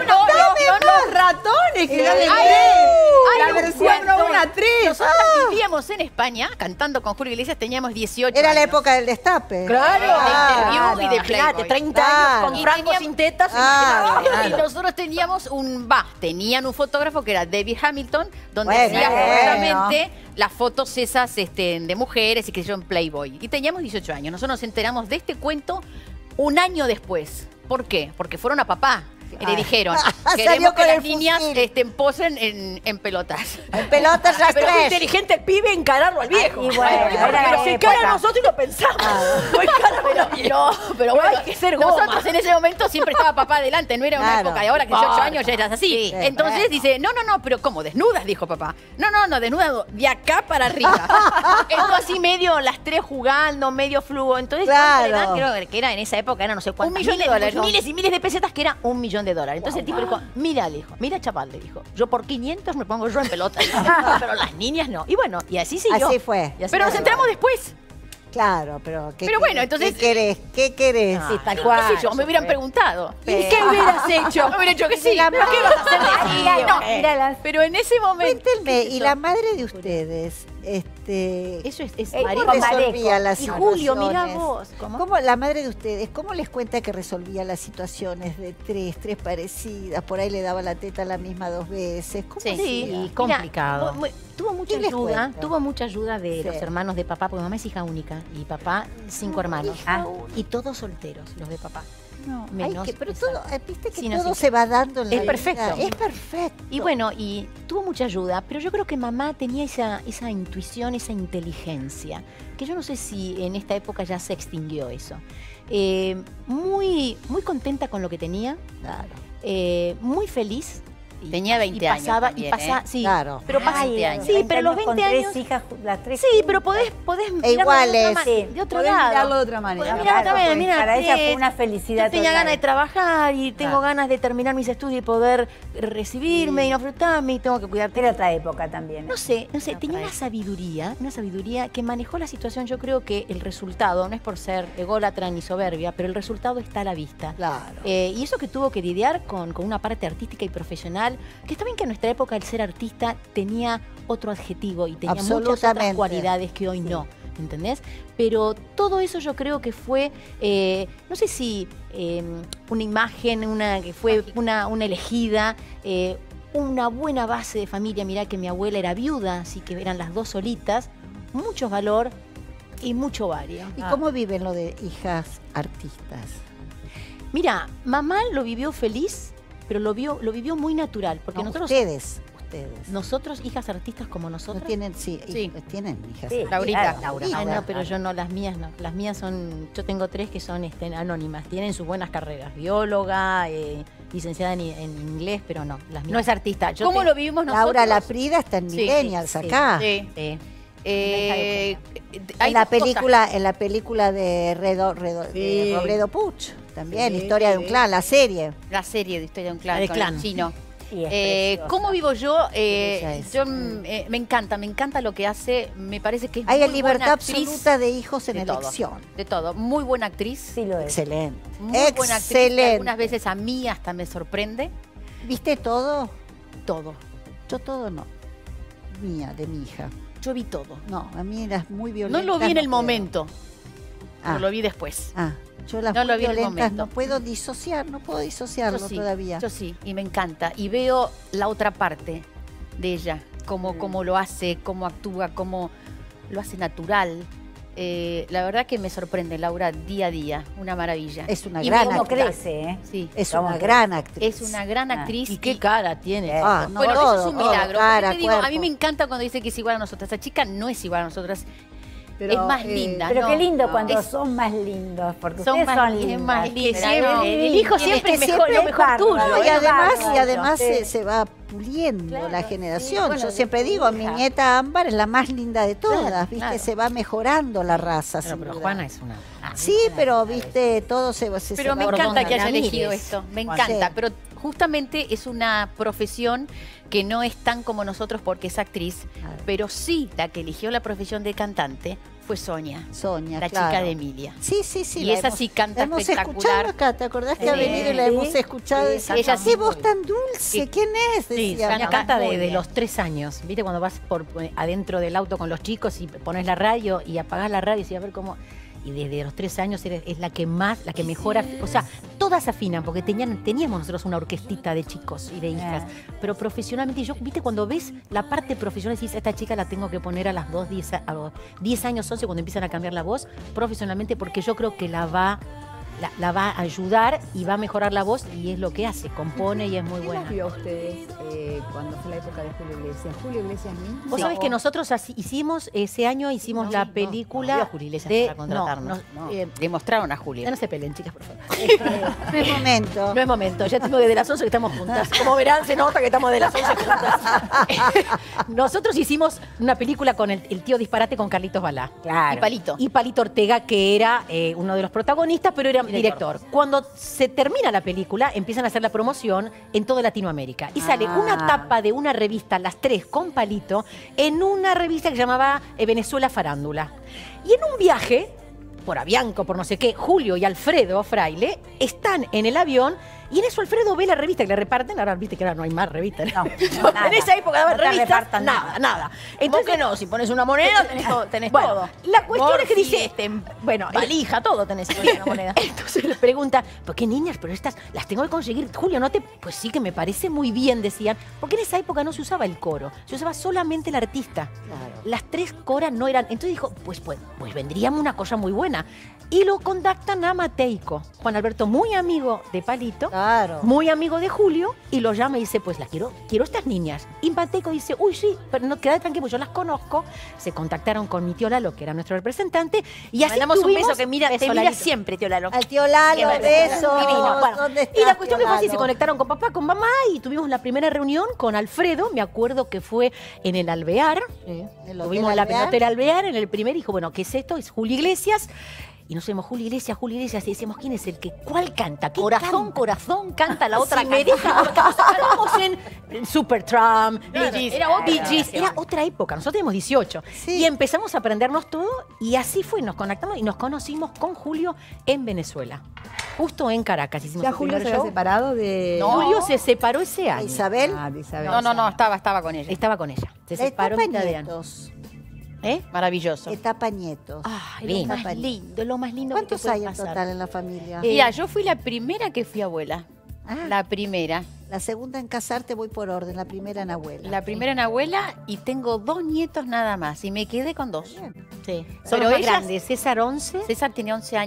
Los ratones que eran la versión no una actriz. Nosotros vivíamos en España cantando con Julio Iglesias, teníamos 18 Era años. la época del destape. Claro, de interview y de Imagínate, Playboy. 30 años con Y Franco teníamos- sin tetas. Ah, Y nosotros teníamos tenían un fotógrafo que era David Hamilton, donde Bueno, hacía bueno. justamente las fotos esas de mujeres y que yo en Playboy. Y teníamos 18 años. Nosotros nos enteramos de este cuento un año después. ¿Por qué? Porque fueron a papá. Y le dijeron, Salió queremos que con las el niñas fusil. posen en pelotas. En pelotas las Pero es 3. inteligente el pibe encararlo al viejo. y bueno, era la pero se encara a época. nosotros y lo pensamos. No encaramos al viejo. No, pero bueno, hay que ser goma. nosotros en ese momento siempre estaba papá adelante, no era una Claro. época de ahora que 18 años ya eras así. Sí, Entonces dice, no, pero ¿cómo? ¿Desnudas? Dijo papá. No, desnudas de acá para arriba. Esto así medio las 3 jugando, medio flujo. Entonces, Claro. ¿cuánto le dan? Creo que era en esa época, era no sé cuántos. $1 millón. Miles y miles de pesetas, que era $1 millón. Entonces el tipo dijo, mira, le dijo, mira, chaval, le dijo, yo por 500 me pongo yo en pelota. Pero las niñas no. Y bueno, y así siguió. Así fue. Y así Pero nos fue. enteramos después. Claro, pero ¿qué Pero bueno, querés? entonces- ¿Qué querés? ¿Qué querés? Sí, tal cual. ¿Qué sé yo? Me hubieran preguntado. ¿Y qué hubieras hecho? Me hubiera hecho que sí. la ¿Pero qué vas a hacer de Mira, no, míralas. pero en ese momento. Cuéntenme, ¿y la madre de ustedes? Eso es ¿Cómo marido. resolvía las Y situaciones? Julio, mira vos. ¿Cómo la madre de ustedes, cómo les cuenta que resolvía las situaciones de 3 parecidas? Por ahí le daba la teta a la misma 2 veces. ¿Cómo Sí, hacía? complicado. Tuvo mucha ¿Qué les ayuda, cuenta? tuvo mucha ayuda de Sí. los hermanos de papá, porque mamá es hija única y papá 5 hermanos. hija Y todos solteros, los de papá. No, menos pero esa. todo, viste que Sí, no, todo sí. se va dando en la Es vida. perfecto. Es perfecto. Y bueno, y tuvo mucha ayuda, pero yo creo que mamá tenía esa intuición, esa inteligencia, que yo no sé si en esta época ya se extinguió eso. Muy contenta con lo que tenía, Claro. muy feliz. Tenía 20 años también, sí, Claro. pero Ay, pasa, 20 años. sí, pero los con 20 años, 3 hijas, las 3. sí, pero podés mirarlo iguales. de otro Podés lado. mirarlo de otra manera. Podés mirarlo de otra manera, mira, Para ella tres, fue una felicidad yo tenía total. ganas de trabajar y tengo ganas de terminar mis estudios y poder recibirme y no frutarme y tengo que cuidarte. Era otra época también. No sé, tenía una sabiduría que manejó la situación. Yo creo que el resultado, no es por ser ególatra ni soberbia, pero el resultado está a la vista. Claro. Y eso que tuvo que lidiar con una parte artística y profesional, que está bien que en nuestra época el ser artista tenía otro adjetivo y tenía muchas otras Absolutamente. cualidades que hoy no, ¿entendés? Pero todo eso yo creo que fue, no sé si una imagen, que fue una elegida, una buena base de familia. Mirá que mi abuela era viuda, así que eran las 2 solitas, mucho valor y mucho ovario. ¿Y cómo viven lo de hijas artistas? Mira, mamá lo vivió feliz, pero lo vivió muy natural, porque No, nosotros, ustedes. hijas artistas como No nosotros. tienen, Sí. tienen hijas. Sí, Laurita. claro, Ah, no, pero yo no, las mías no. Las mías son, yo tengo 3 que son anónimas, tienen sus buenas carreras, bióloga, licenciada en inglés, pero no. No es artista. Yo ¿Cómo te- lo vivimos nosotros? Laura Laprida está en Sí, Millennials sí, acá. Sí. Sí. Hay En la dos cosas. película de Robledo Puch, también, Sí, Historia de un sí. clan, la serie. La serie de Historia de un Clan. La de con Clan. el chino. Sí, es preciosa. ¿Cómo vivo yo? Ella es. Yo me encanta lo que hace. Me parece que es Hay muy libertad buena actriz. absoluta de hijos en de todo, elección. de todo. Muy buena actriz. Sí lo es. Excelente. Muy buena actriz. Que Excelente. algunas veces a mí hasta me sorprende. ¿Viste todo? Todo. Yo todo no. Mía, de mi hija. Yo vi todo. No, a mí eras muy No violenta. lo vi en el puedo. momento. Ah. No lo vi después. Yo las No muy lo vi en el violentas momento. no puedo disociar, no puedo disociarlo Yo sí, todavía. Yo sí, y me encanta. Y veo la otra parte de ella, cómo lo hace, cómo actúa, cómo lo hace natural. La verdad que me sorprende, Laura, día a día. Una maravilla. Es una Y gran ¿Cómo actriz. crece, eh? Sí, Es ¿Cómo una crece? gran actriz. es una gran actriz. ¿Y qué cara tiene? Ah, no, Bueno, todo, eso es un todo, milagro. cara, Porque te digo, a mí cuerpo. me encanta cuando dice que es igual a nosotras. Esa chica no es igual a nosotras. Pero, es más linda. Pero no, qué lindo no. cuando Es- son más lindos, porque Son ustedes más- son es lindos. más Es linda, que ¿no? siempre- El hijo siempre es que es mejor, lo siempre mejor es tuyo. bárbaro, No, y es además, bárbaro, sí. se va puliendo Claro, la sí, generación. bueno, Yo de siempre tu digo, mi hija. nieta Ámbar es la más linda de todas, Claro, ¿viste? claro. Se va mejorando la raza. Pero, sin pero duda. Juana es una... Sí, pero viste, todo se Pero va me Gordon encanta que haya Ramírez. elegido esto, me Bueno, encanta. sí. Pero justamente es una profesión que no es tan como nosotros porque es actriz, Claro. pero sí la que eligió la profesión de cantante fue Sonia, Soña, la claro. chica de Emilia. Sí, sí, sí. Y la esa hemos- sí canta la hemos espectacular. escuchado acá, ¿te acordás que ha Sí. venido y la hemos escuchado? Sí, Decía, ella qué sí. voz tan dulce, Sí. ¿quién es? Sí, Decía, Sonia ¿no? canta muy desde bien. los 3 años. ¿Viste? Cuando vas por adentro del auto con los chicos y pones la radio y apagás la radio y decís, a ver cómo... Y desde los 3 años es la que más, la que mejor... O sea, todas afinan, porque teníamos nosotros una orquestita de chicos y de hijas. Pero profesionalmente, yo, ¿viste? Cuando ves la parte profesional, decís, esta chica la tengo que poner a las 10 años, 11, cuando empiezan a cambiar la voz, profesionalmente, porque yo creo que la va a ayudar y va a mejorar la voz, y es lo que hace, compone y es muy ¿Qué buena. las vio a ustedes cuando fue la época de Julio Iglesias? ¿Julio Iglesias mismo? Vos sabés que nosotros ese año hicimos la película no, Julio Iglesias de... para contratarnos. no, Demostraron a ya Julia. no se peleen, chicas, por favor. No es momento. No es momento, ya tengo desde las 11 que estamos juntas. Como verán, se nota que estamos de las 11 juntas. Nosotros hicimos una película con el tío Disparate con Carlitos Balá. Claro. Y Palito. Y Palito Ortega, que era uno de los protagonistas, pero era director. Cuando se termina la película, empiezan a hacer la promoción en toda Latinoamérica. Y sale una tapa de una revista, las 3, con Palito, en una revista que se llamaba Venezuela Farándula. Y en un viaje, por Avianco, por no sé qué, Julio y Alfredo Fraile están en el avión. Y en eso Alfredo ve la revista que le reparten. Ahora viste que ahora no hay más revistas. No, nada. En esa época daban No te revistas, repartan nada. ¿Vos que no? Si pones una moneda, tenés bueno, todo. la cuestión es que Morfi, dice, bueno, valija, todo tenés si pones una moneda. entonces le pregunta, ¿por qué niñas? Pero estas las tengo que conseguir. Julio, ¿no te...? Pues sí, que me parece muy bien, decían. Porque en esa época no se usaba el coro. Se usaba solamente el artista. Las 3 coras no eran... Entonces dijo, pues vendríamos una cosa muy buena. Y lo contactan a Mateico. Juan Alberto, muy amigo de Palito. Claro. Muy amigo de Julio, y lo llama y dice, pues las quiero estas niñas. Y Mateico dice, uy, sí, pero no, quedate tranquilo, yo las conozco. Se contactaron con mi tío Lalo, que era nuestro representante, y así Mandamos un tuvimos- beso que te mira Lalito. siempre, tío Lalo. Al tío Lalo, Divino. besos. Bueno, ¿Dónde y estás, la cuestión que tío fue así, se Lalo? conectaron con papá, con mamá, y tuvimos la primera reunión con Alfredo, me acuerdo que fue en el Alvear, ¿El Hotel tuvimos la Alvear? Hotel Alvear en el primer, dijo, bueno, ¿qué es esto? Es Julio Iglesias. Y nos decimos, Julio Iglesias, y decíamos, ¿quién es el que? ¿Cuál canta? ¿Qué Corazón, canta la otra. Si me deja, estábamos en Supertramp, Bee Gees. era otra, Bee Gees, era otra época, nosotros teníamos 18. Sí. Y empezamos a aprendernos todo, y así fue, nos conectamos y nos conocimos con Julio en Venezuela. Justo en Caracas hicimos ¿Ya el Julio se primer había show. separado de...? Julio se separó ese año. Isabel. Ah, de Isabel. No, estaba con ella. Estaba con ella. Se La separó etapa en mitad de año. nietos. ¿Eh? Maravilloso. Etapa nietos. Ay, Lindo. lo más lindo, lo más lindo. ¿Cuántos que puede hay en pasar. total en la familia? Mira, yo fui la primera que fui abuela. Ah. La primera. La segunda en casarte voy por orden, la primera en abuela. La primera en abuela y tengo 2 nietos nada más. Y me quedé con 2. Bien. Sí. Son Pero los más ellas- grandes. César 11. César tiene 11 años.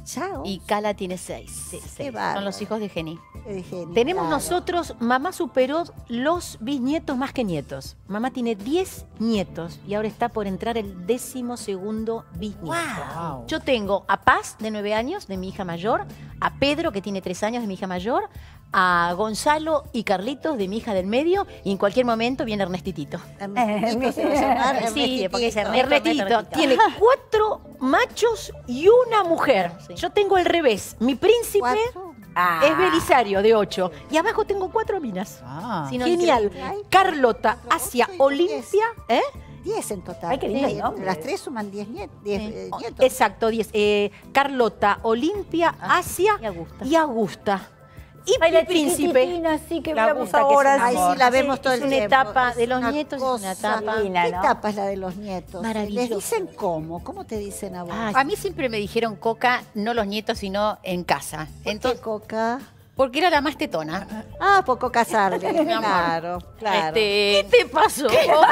Chao. y Cala tiene 6. Qué Son los hijos de Geni. Tenemos nosotros, mamá superó los bisnietos más que nietos. Mamá tiene 10 nietos y ahora está por entrar el 12º bisnieto. Wow. Yo tengo a Paz, de 9 años, de mi hija mayor, a Pedro, que tiene 3 años, de mi hija mayor, a Gonzalo y Carlitos, de mi hija del medio, y en cualquier momento viene Ernestitito. Ernestito se va a llamar Sí, porque es Ernestito. Ernestito. Tiene 4 machos y una mujer. Yo tengo el revés. Mi príncipe 4. es Belisario, de 8. Y abajo tengo 4 minas. Ah. Si no, genial. Carlota, Asia, Olimpia. 10 en total. Ay, qué lindo Sí, nombre. Las 3 suman 10 nietos. Exacto, 10. Carlota, Olimpia, Asia y Augusta. Y Ay, mi la príncipe. chiquitina, sí, que La veamos Augusta, que es ahora. un Ay, amor. sí, la vemos todo Es el una tiempo. etapa de Es los una nietos, es una cosa etapa. linda, ¿Qué ¿no? etapa es la de los nietos? Maravilloso. ¿Les dicen cómo? ¿Cómo te dicen a vos? Ay, A mí siempre me dijeron Coca, no los nietos, sino en casa. ¿Qué Entonces, Coca? porque era la más tetona. Ah, por Coca Sarli. Mi amor. Claro, claro. ¿Qué te pasó?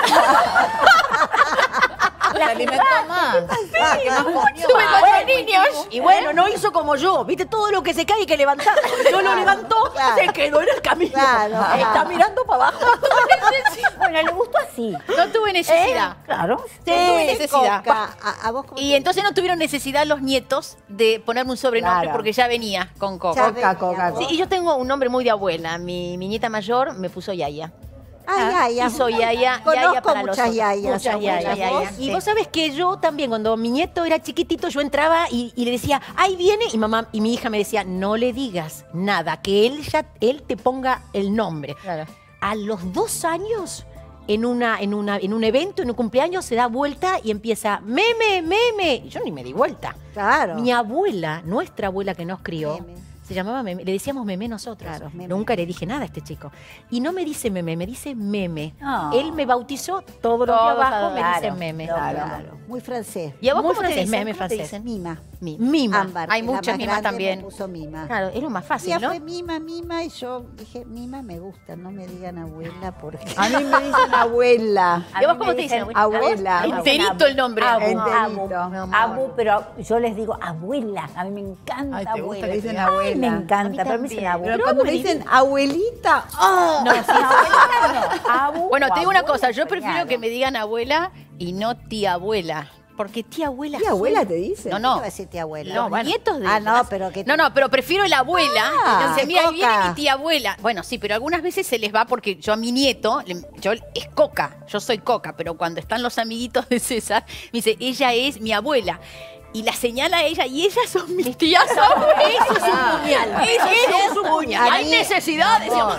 Se alimentó más. Tuve 4 niños. Y bueno, no hizo como yo. ¿Viste? Todo lo que se cae hay que levantar. Yo lo levantó, Claro. se quedó en el camino. Claro. Está mirando para abajo. Bueno, le gustó así. No tuve necesidad. Claro. No tuve necesidad. Coca, ¿a vos cómo Y te entonces no tuvieron necesidad los nietos de ponerme un sobrenombre Claro. porque ya venía con Ya Coca. venía, Coca. vos. Sí, y yo tengo un nombre muy de abuela. Mi nieta mayor me puso Yaya. Ay, Y soy Yaya. Conozco Yaya para los muchas otros. Yayas. Muchas abuelas, Yayas. ¿vos? Y vos sabés que yo también, cuando mi nieto era chiquitito, yo entraba y le decía, ahí viene, y mamá y mi hija me decía, no le digas nada, que él te ponga el nombre. Claro. A los 2 años, en un evento, en un cumpleaños, se da vuelta y empieza, meme, meme. Y yo ni me di vuelta. Claro. Mi abuela, nuestra abuela que nos crió, Meme. se llamaba Meme, le decíamos Meme nosotros. Claro, Meme. Nunca le dije nada a este chico. Y no me dice Meme, me dice Meme. Ah. Él me bautizó, todos los de Todos abajo me claro, dicen Meme. Claro. Muy francés. ¿Y a vos Muy cómo te francés, dicen? Meme ¿Cómo te francés. dicen? Mima. Mima. Ámbar. Hay que es la muchas más mimas grande, también. me puso Mima. Claro, es lo más fácil, Ya ¿no? fue Mima, y yo dije, Mima me gusta, no me digan abuela porque... A mí me dicen abuela. ¿Y a vos cómo te dicen? Abuela. Enterito el nombre. Enterito. Abu, pero yo les digo abuela. A mí me encanta Ay, ¿te gusta abuela. que dicen Ay, abuela? me A mí encanta, pero me dicen también. abu. Pero cuando me dicen abuelita, ¡oh! No, sí, abuela no. Abu Bueno, o te digo una abuela, cosa, yo prefiero genial. que me digan abuela y no tía abuela. Porque tía abuela. ¿Y abuela te dice? No, ¿Qué no. va a decir tía abuela? Los bueno. nietos de Ah, no, ellas. pero que... No, pero prefiero la abuela. Ah, Entonces, mira, ahí viene Coca. mi tía abuela. Bueno, sí, pero algunas veces se les va porque yo a mi nieto, yo es Coca, yo soy Coca, pero cuando están los amiguitos de César, me dice, ella es mi abuela. Y la señala a ella, y ellas son mis tías abuelas. Eso es un puñal. Eso es un puñal. A Hay mí- necesidad, decíamos.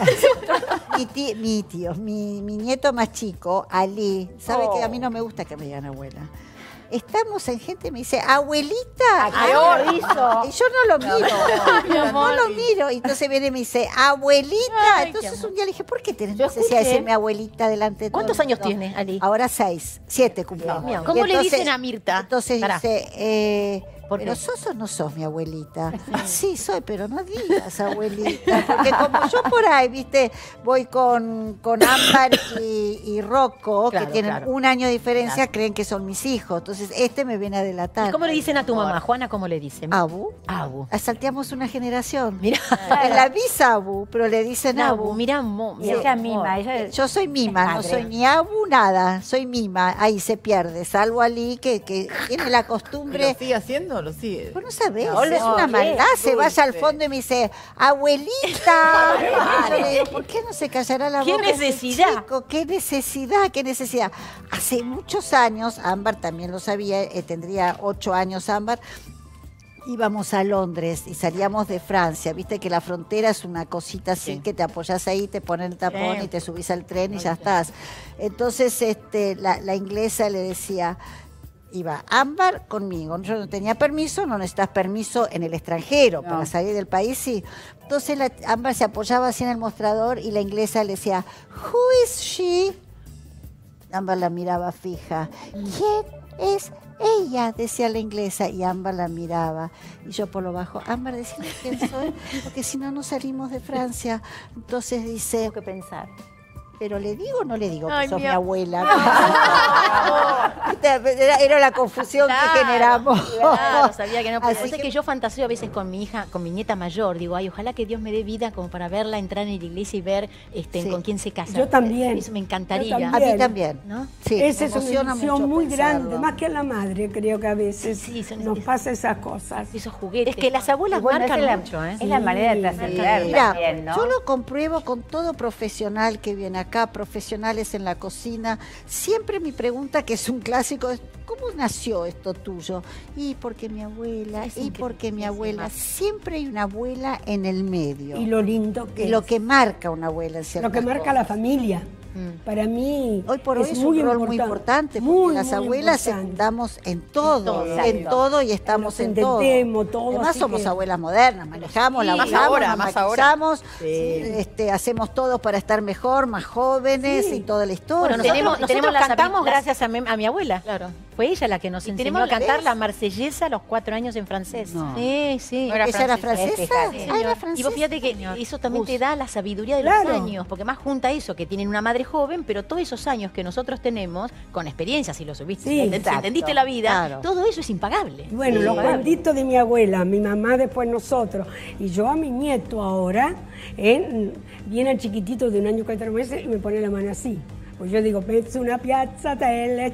Mi nieto más chico, Ali, sabe que a mí no me gusta que me digan abuela. Estamos en gente y me dice, abuelita. ¿Qué lo hizo? Y yo no lo miro. No lo miro. Y entonces viene y me dice, abuelita. Entonces un día le dije, ¿por qué tenés Yo necesidad de escuché. decirme abuelita delante de todo ¿Cuántos el años mundo? tiene, Ali? Ahora 6, 7 cumplió. Bien. ¿Cómo Y le entonces- dicen a Mirta? Entonces Pará. dice, ¿Por pero qué? sos o no sos mi abuelita. Sí, soy, pero no digas abuelita. Porque como yo por ahí, viste, voy con Ámbar y Rocco, Claro, que tienen claro. 1 año de diferencia, creen que son mis hijos. Entonces este me viene a delatar. ¿Y cómo le dicen a tu mamá? Juana, ¿cómo le dicen? Abu. Abu. Salteamos una generación. Mira. Es la bisabu, pero le dicen Abu, Abu. mira, Y ella misma, ella Yo soy Mima, no Madre. soy ni Abu, nada. Soy Mima. Ahí se pierde. Salvo Ali, que tiene la ¿Lo costumbre. sigue haciendo? ¿Lo sigue? Vos no sabés, No, es una ¿qué? maldad. Se vaya al Dulce. fondo y me dice, abuelita. Yo le digo, ¿por qué no se callará la ¿Qué boca ese necesidad? chico? ¿Qué necesidad? ¿Qué necesidad? Hace muchos años, Ámbar también lo sabía, tendría 8 años Ámbar, íbamos a Londres y salíamos de Francia. Viste que la frontera es una cosita así que te apoyas ahí, te ponen el tapón Sí. y te subís al tren y ya estás. Entonces la inglesa le decía, iba Ámbar conmigo, yo no tenía permiso, no necesitas permiso en el extranjero para salir del país, sí. Entonces Ámbar se apoyaba así en el mostrador y la inglesa le decía, who is she? Ámbar la miraba fija. ¿Quién es ella? Decía la inglesa y Ámbar la miraba. Y yo por lo bajo, Ámbar, decime quién soy, porque si no, no salimos de Francia. Entonces dice, tengo que pensar. pero ¿le digo o no le digo que Ay, sos mi mi abuela? Era la confusión que generamos. Claro, sabía que no. Pero Así es que yo fantaseo a veces con mi hija, con mi nieta mayor. Digo, ay, ojalá que Dios me dé vida como para verla entrar en la iglesia y ver Sí. con quién se casa. Yo también. Eso me encantaría. Yo A mí también. ¿No? Sí, Esa me es una emociona ilusión mucho muy pensarlo. grande, más que a la madre, creo que a veces Sí, nos pasa esas cosas. Esos juguetes. Es que las abuelas Bueno, marcan es la, mucho, ¿eh? es la manera de trascender Mira, también, ¿no? yo lo compruebo con todo profesional que viene acá, profesionales en la cocina. Siempre mi pregunta, que es un clásico, es ¿cómo nació esto tuyo? Y porque mi abuela, y porque mi abuela. Siempre hay una abuela en el medio. Y lo lindo que Y lo que marca una abuela en ciertas lo que marca cosas. la familia. Para mí Hoy por hoy es un rol muy importante, porque las abuelas secundamos en todo, y estamos Nos en todo. entendemos, todo, Además así somos que- abuelas modernas, manejamos, Sí, laburamos, más ahora, nos más ahora. maquillamos, hacemos todo para estar mejor, más jóvenes y toda la historia. Bueno, Tenemos- nosotros tenemos las cantamos las- gracias a mi abuela. Claro. Fue ella la que nos Y enseñó tenemos a cantar ¿ves? la marsellesa a los 4 años en francés. No. Sí, sí. No era ¿Ella era francesa. francesa? Sí, Ah, era señor. francesa. Y vos fíjate que eso también te da la sabiduría de Claro. los años, porque más junta eso, que tienen una madre joven, pero todos esos años que nosotros tenemos, con experiencia, si lo subiste, Sí, si exacto. entendiste la vida, Claro. todo eso es impagable. Bueno, Sí. los cuentitos de mi abuela, mi mamá después nosotros, y yo a mi nieto ahora, viene el chiquitito de 1 año y 4 meses y me pone la mano así. Pues yo digo, es una piazzatella,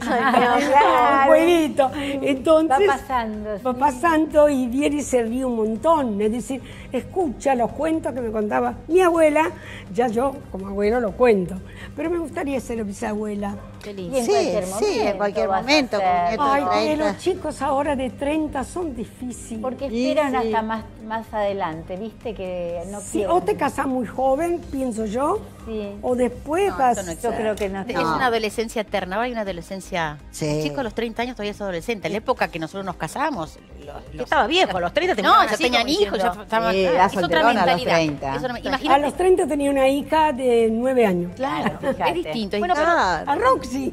un jueguito. Entonces, Va pasando, va sí. pasando y viene y se ríe un montón. Es decir, escucha los cuentos que me contaba mi abuela, ya yo como abuelo lo cuento. Pero me gustaría ser bisabuela. Qué Y lindo. en Sí, cualquier sí, momento en cualquier vas a momento, con ser. nietos. Ay, que 30. los chicos ahora de 30 son difíciles. Porque esperan hasta más adelante, ¿viste? Que no Sí, quieren. o te casas muy joven, pienso yo, Sí. o después vas... Yo creo que no. Es una adolescencia eterna, ahora hay una adolescencia... Sí. El chico a los 30 años todavía es adolescente. En la época que nosotros nos casábamos... Yo estaba viejo, a los 30 No, tenían ya tenían hijos, ya estaban... Sí, claro, era es otra solterona a los mentalidad. 30. Es otra- A Imagínate, los 30 tenía una hija de 9 años. claro, Fíjate. es distinto. es Bueno, distinto. claro, A Roxy.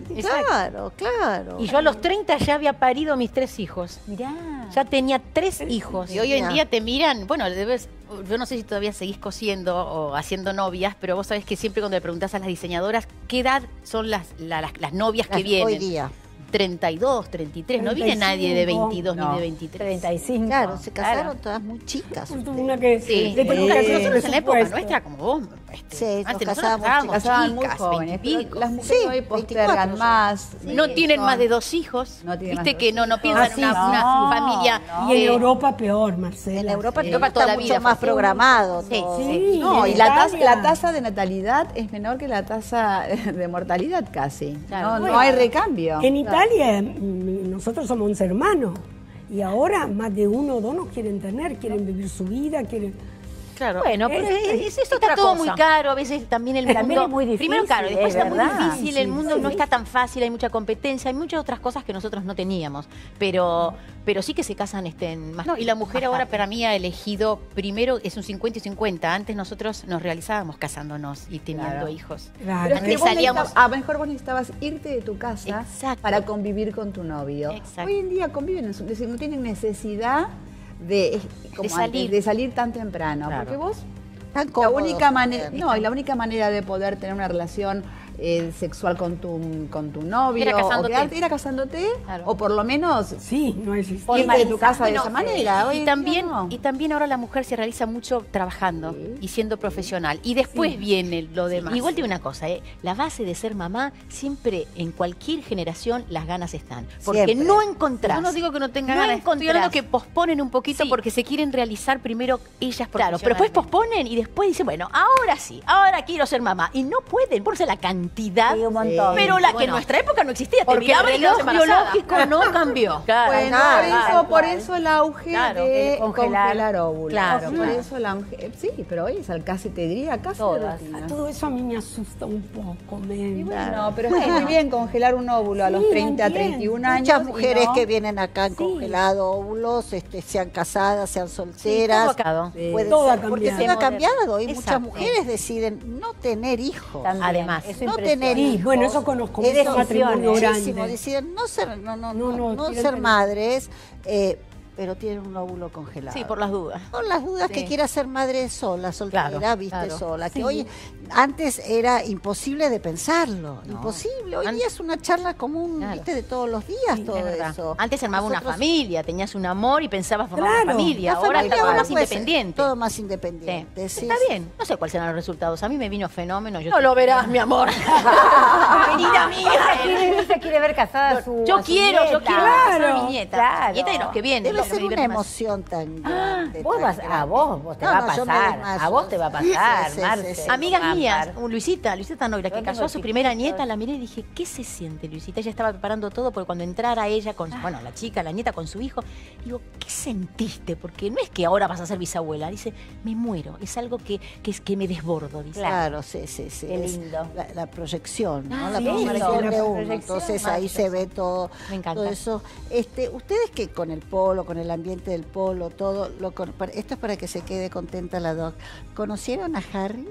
claro. Y yo a los 30 ya había parido mis 3 hijos. Mirá. Ya tenía 3 hijos. Y hoy en día te miran, bueno, yo no sé si todavía seguís cosiendo o haciendo novias, pero vos sabés que siempre cuando le preguntás a las diseñadoras qué edad son las novias que vienen. Hoy día. 32, 33, no viene nadie de 22 No. ni de 23. 35. Claro, se casaron todas muy chicas. Tuve ustedes. una que Sí, le tengo que hacer nosotros en la época presupuesto. nuestra, como vos, Sí, nos antes nosotros casábamos casábamos Se casaban muy chicas, jóvenes, 20 y pero pico. las mujeres Sí, hoy 24 postergan son. más. No tienen son- más de 2 hijos. No tienen más Viste de que dos no piensan en una familia. Y en Europa peor, Marcela. En Europa Sí. todo Toda la está vida mucho más fue- programado. Sí, todo. Sí, No, en y la Italia. tasa de natalidad es menor que la tasa de mortalidad casi. Claro. No hay recambio. En Italia nosotros somos 11 hermanos y ahora más de 1 o 2 nos quieren tener, quieren vivir su vida, quieren... Claro. Bueno, pero Es esto otra está todo cosa. muy caro, a veces también el También mundo... es muy difícil, Primero caro, después es está muy verdad. difícil, el mundo no está tan fácil, hay mucha competencia, hay muchas otras cosas que nosotros no teníamos, pero sí que se casan más... No, y la mujer más ahora tarde. para mí ha elegido, primero es un 50 y 50. Antes nosotros nos realizábamos casándonos y teniendo Claro. hijos. Claro. Pero es que Antes vos salíamos... necesitabas- a lo mejor vos necesitabas irte de tu casa Exacto. para convivir con tu novio. Exacto. Hoy en día conviven, es decir, no tienen necesidad de, como salir. antes, de salir tan temprano. Claro. Porque vos Tan la cómodos única manera, ustedes. no, y la única manera de poder tener una relación sexual con tu novio Era casándote. o quedarte, era casándote, Claro. o por lo menos Sí, no existe. irte de tu casa de Bueno, esa manera. Hoy Y en también, día no. y también ahora la mujer se realiza mucho trabajando y siendo profesional. Y después viene lo demás. Igual tiene una cosa, la base de ser mamá, siempre en cualquier generación las ganas están. Porque Siempre. no encontrás. Yo no digo que no tenga no ganas, estoy encontrás. hablando que posponen un poquito Sí. porque se quieren realizar primero ellas Claro, pero después profesionalmente. posponen y después dicen, bueno, ahora sí, ahora quiero ser mamá. Y no pueden, por la cantidad. Sí, un montón. Pero la que Bueno, en nuestra época no existía. Te porque el miraban y quedabas reloj embarazada. biológico no cambió. Claro. Bueno, Claro, por eso el auge Claro, de de congelar. congelar óvulos. Claro, Por claro. eso el auge. Sí, pero hoy es casi, te diría, casi de Todas. rutina. Todo eso a mí me asusta un poco, Y bueno, pero está muy bien congelar un óvulo a los Sí, 30, entiendo. 31 años. Muchas y mujeres no- que vienen acá han congelado óvulos, sean casadas, sean solteras. todo ha cambiado. Puede Todo ser, ha porque cambiado. todo ha cambiado y Exacto. muchas mujeres deciden no tener hijos. También. Además, Eso no impresiona. tener hijos. bueno, eso conozco Es muchos matrimonios muchísimo, grandes. deciden no ser, No, no quieren ser tener- madres, pero tiene un óvulo congelado. Sí, por las dudas. Por las dudas Sí. que quiera ser madre sola, soltera, Claro, viste, claro. sola. Que Sí. hoy, antes era imposible de pensarlo, No. imposible. Hoy día es una charla común, Claro. viste, de todos los días, Sí, todo es verdad. eso. Antes armaba una Nosotros- familia, tenías un amor y pensabas formar Claro, una familia. La Ahora familia está todo ahora más puede ser independiente. Todo más independiente, sí. Está bien. No sé cuáles serán los resultados. A mí me vino fenómeno. No lo verás, mi amor. Querida mía. Ella quiere ver casada a su Yo a su quiero nieta. ver casada a mi nieta. Claro. Nieta y los que vienen. Debe los que ser me una divierten más. emoción tan grande. Vos tan vas, grande. a vos te No, va no, a yo me pasar. desmayo. A vos te va a pasar, Sí, sí, Marce. sí, sí. Amigas Va a mías, pasar. Luisita Tanoira, que Yo casó tengo a su primera chiquitos. nieta, la miré y dije, ¿qué se siente, Luisita? Ella estaba preparando todo porque cuando entrara ella con, bueno, la chica, la nieta con su hijo, digo, ¿qué sentiste? Porque no es que ahora vas a ser bisabuela. Dice, me muero, es algo que me desbordo, dice. Claro, sí, sí, sí. Qué es lindo. la proyección, ¿no? Ah, La sí, proyección la de uno. proyección, Entonces ahí se ve todo, Me encanta. todo eso. Ustedes que con el polo, con el ambiente del polo, todo, esto es para que se quede contenta la doc. ¿Conocieron a Harry?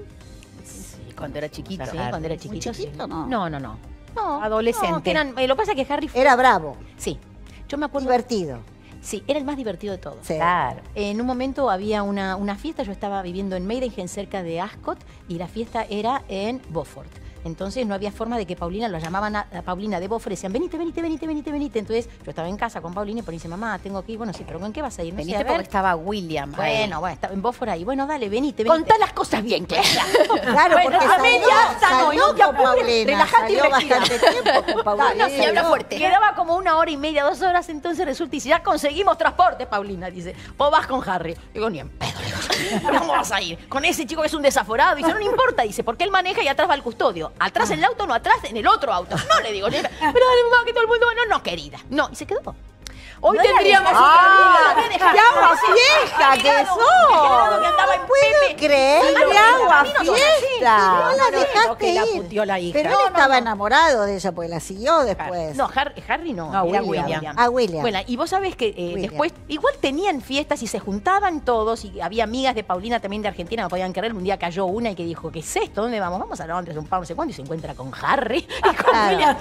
Sí, cuando era chiquito. Sí, Harry. cuando era ¿Muy chiquito. sí. chiquito, no? No, no, no. No, Adolescente. no, que lo que pasa es que Harry fue... Era bravo, Sí. Yo me acuerdo... divertido. Sí, era el más divertido de todos. Sí. Claro. En un momento había una fiesta, yo estaba viviendo en Meiringen, cerca de Ascot, y la fiesta era en Beaufort. Entonces no había forma de que Paulina, lo llamaban a Paulina de Beaufort y decían, venite. Entonces yo estaba en casa con Paulina y por ahí dice, mamá, tengo que ir. Bueno, sí, pero ¿con qué vas a ir? No sé, Veniste a ver. porque estaba William. ahí. Bueno, estaba en Beaufort ahí. Bueno, dale, venite. Contá las cosas bien, Clara. Claro, Bueno, porque a media salió no te con apures, Paulina, relajate y salió respira. bastante tiempo con Paulina. No, y habla fuerte. Quedaba como 1 hora y media, 2 horas, entonces resulta y dice, ya conseguimos transporte, Paulina, dice, vos vas con Harry. Digo, ni en pedo, le digo, ¿pero cómo vas a ir? Con ese chico que es un desaforado. Dice, no importa, dice, porque él maneja y atrás va el custodio. Atrás en el auto, no atrás en el otro auto. No, le digo, pero dale, mamá, que todo el mundo, no, querida. No, y se quedó. Hoy tendríamos ¡Ah! otra vida. ¡Qué agua vieja que sos! Que andaba en puedo Pepe. creer. Sí, ¡Qué agua a mí no son así. fiesta! No la no, dejaste que la ir. puteó la hija. Pero él No, no, estaba no. enamorado de ella, porque la siguió después. No, Harry no, No, era William. William. Ah, William. Bueno, y vos sabés que William. después, igual tenían fiestas y se juntaban todos, y había amigas de Paulina también de Argentina, no podían creer. Un día cayó una y que dijo, ¿qué es esto? ¿Dónde vamos? Vamos a Londres, un no sé cuándo, y se encuentra con Harry y con Claro. William.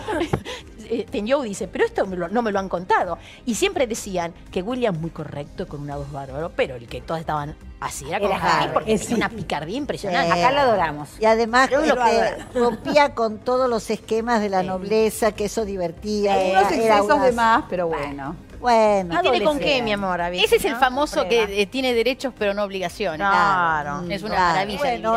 Joe dice, pero esto no me lo han contado. Y siempre decían que William muy correcto, con una voz bárbaro, pero el que todos estaban así era con Era Harry, Harry, porque sí. tenía una picardía impresionante. Sí. Acá lo adoramos. Y además Yo lo rompía con todos los esquemas de la nobleza, que eso divertía. Unos excesos una- de más, pero bueno. Bueno, ¿Y tiene con Adolescente. qué, mi amor? Ese es el ¿No? famoso Prueba. que tiene derechos pero no obligaciones. Claro. Es una claro. maravilla. Bueno,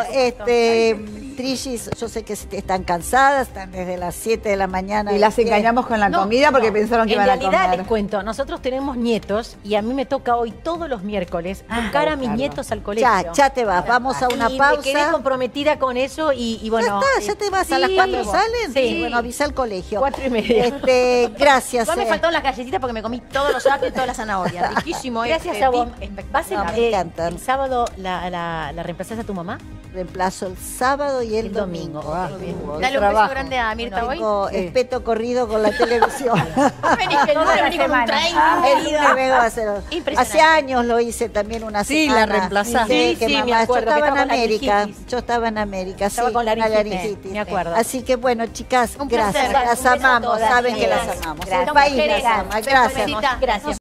Trishis, yo sé que están cansadas, están desde las 7 de la mañana. Y las engañamos con la comida porque pensaron que en iban a realidad comer. les cuento, nosotros tenemos nietos y a mí me toca hoy todos los miércoles buscar a mis nietos al colegio. Ya te vas, vamos a una y pausa. me quedé comprometida con eso y bueno. Ya está, ya te vas, a las 4 salen. Sí. Bueno, avisa al colegio. 4:30. Gracias. Igual me faltaron las galletitas porque me comí todos los apio y todas las zanahorias. Riquísimo. Gracias a vos. ¿Vas No, me encantan. el sábado la reemplazás a tu mamá? Reemplazo el sábado y el domingo. Dale un beso grande a Mirta hoy. Tengo espeto corrido con la televisión. Vení, que no vení con un train. El lunes vengo a hacer. Impresionante. Hace años lo hice también una Sí, semana. la reemplazaste. Sí, que Sí, me mamá, acuerdo, yo que estaba en estaba con América. laringitis. Yo estaba en América, Estaba sí. con una laringitis, me acuerdo. Así que bueno, chicas, Un gracias. placer. Las Un beso a amamos, todas, saben que chicas. las amamos. Gracias. El país las Mujeres, ama. Gracias. Felicita. Gracias.